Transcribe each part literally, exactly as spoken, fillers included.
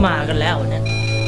มากันแล้วเนี่ย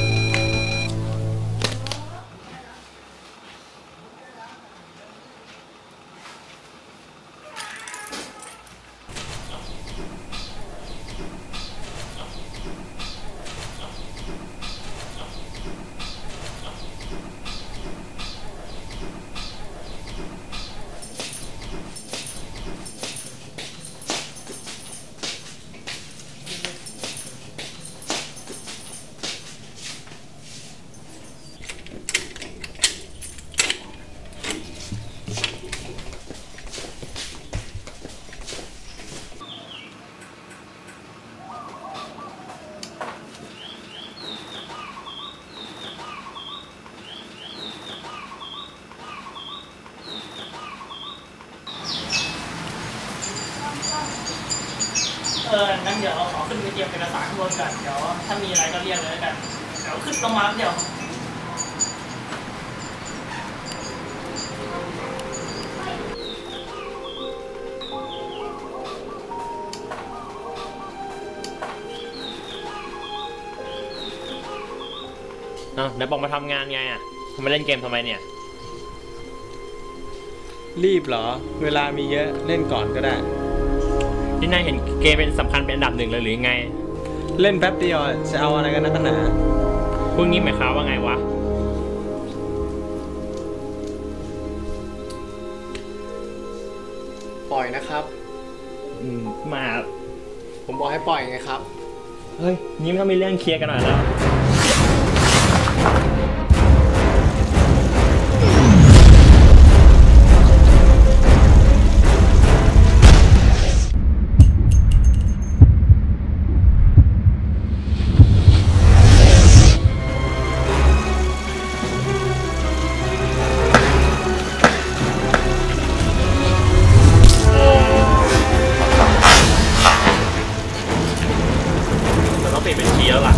เอองั้นเดี๋ยวขอขึ้นไปเตรียมเอกสารข้างบนก่อนเดี๋ยวถ้ามีอะไรก็เรียกเลยแล้วกันเดี๋ยวขึ้นลงมาเดี๋ยวเอ้าไหนบอกมาทำงานไงอ่ะทำไมเล่นเกมทำไมเนี่ยรีบเหรอเวลามีเยอะเล่นก่อนก็ได้ที่นายเห็นเกมเป็นสำคัญเป็นอันดับหนึ่งเลยหรือไงเล่นแป๊บเดียวจะเอาอะไรกันนักหนาพวกนี้หมายความว่าไงวะปล่อยนะครับอืมมาผมบอกให้ปล่อยไงครับเฮ้ยนี่มันต้องมีเรื่องเคลียร์กันหน่อยแล้วเป็นทีแล้วล่ะ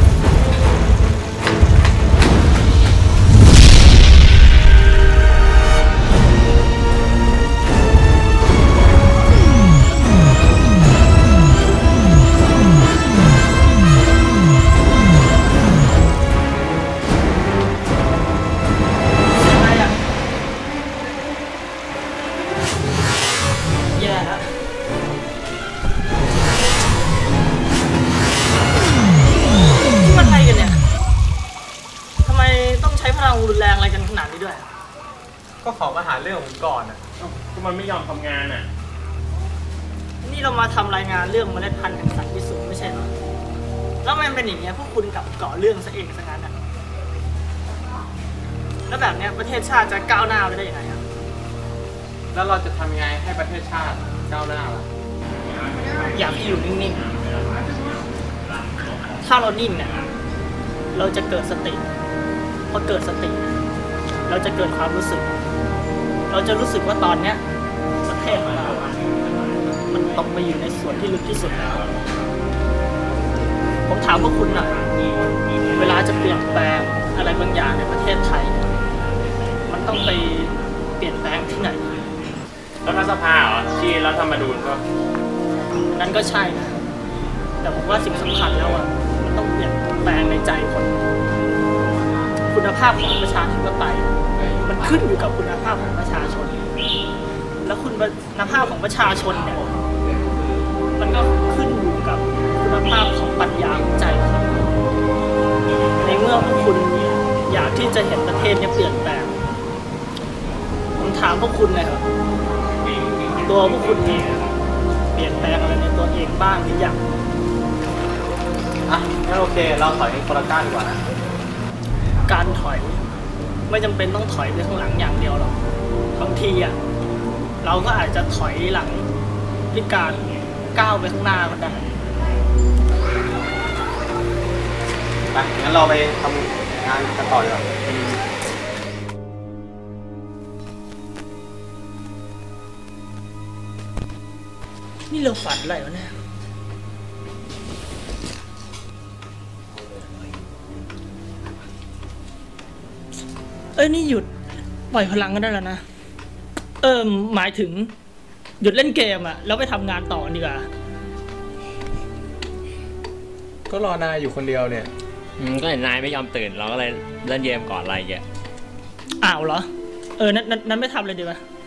แย่แล้วรุนแรงอะไรกันขนาดนี้ด้วยก็ขอมาหาเรื่องผมก่อนอ่ะก็มันไม่ยอมทำงานอ่ะนี่เรามาทำรายงานเรื่องเมล็ดพันธุ์แห่งสันติสุขไม่ใช่เหรอแล้วมันเป็นอย่างเงี้ยพวกคุณกลับก่อเรื่องซะเองซะงั้นอ่ะแล้วแบบเนี้ยประเทศชาติจะก้าวหน้าไปได้ยังไงครับแล้วเราจะทำยังไงให้ประเทศชาติก้าวหน้าล่ะอยากอยู่นิ่งๆถ้าเรานิ่งเนี่ยเราจะเกิดสติพอเกิดสติเราจะเกิดความรู้สึกเราจะรู้สึกว่าตอนเนี้ยประเทศของเรามันตกไปอยู่ในส่วนที่ลึกที่สุดแล้วผมถามพวกคุณหน่อยเวลาจะเปลี่ยนแปลงอะไรบางอย่างในประเทศไทยมันต้องไปเปลี่ยนแปลงที่ไหนรัฐสภาเหรอที่รัฐธรรมนูญก็นั่นก็ใช่นะแต่ผมว่าสิ่งสำคัญแล้วอ่ะมันต้องเปลี่ยนแปลงในใจคนคุณภาพของประชาธิปไตยมันขึ้นอยู่กับคุณภาพของประชาชนแล้วคุณภาพของประชาชนเนี่ยมันก็ขึ้นอยู่กับคุณภาพของปัญญาของใจคนในเมื่อพวกคุณอยากที่จะเห็นประเทศนี้เปลี่ยนแปลงผมถามพวกคุณเลยครับตัวพวกคุณเองเปลี่ยนแปลงอะไรในตัวเองบ้างหรือยังอ่ะงั้นโอเคเราถอยคนละก้าวดีกว่านะการถอยไม่จำเป็นต้องถอยไปข้างหลังอย่างเดียวหรอกบางทีอ่ะเราก็อาจจะถอยหลังด้วยการก้าวไปข้างหน้าก็ได้ไปงั้นเราไปทำงานกันต่อเลยนี่เราฝันอะไรวะเนี่ยเอ้ยนี่หยุดปล่อยพลังกันได้แล้วนะเออหมายถึงหยุดเล่นเกมอะแล้วไปทำงานต่อดีกว่าก็รอนายอยู่คนเดียวเนี่ยอืมก็เห็นนายไม่ยอมตื่นเราก็เลยเล่นเกมก่อนอะไรอย่างเงี้ยอ้าวเหรอ เออนั้นนั้นนั้นไม่ทำเลยดีป่ะ